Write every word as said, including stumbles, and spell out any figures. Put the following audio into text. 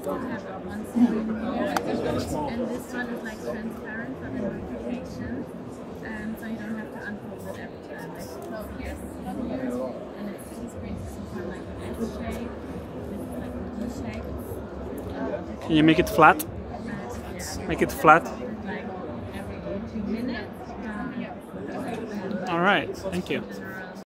have one screen here, and this one is like transparent for the notifications, um, so you don't have to unfold it every time. Like, yes, here, and it's two screens. This is one like an S shape, this is like a D shape. Can you make it flat? Uh, yeah. Make it flat. Like every two minutes. Um, All right, thank you.